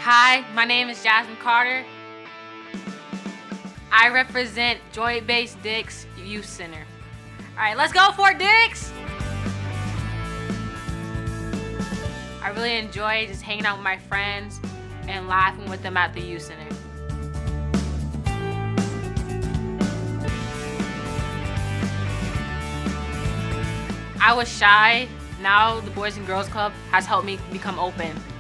Hi, my name is Jasmine Carter. I represent Joint-Based Dix Youth Center. All right, let's go Fort Dix! I really enjoy just hanging out with my friends and laughing with them at the youth center. I was shy. Now the Boys and Girls Club has helped me become open.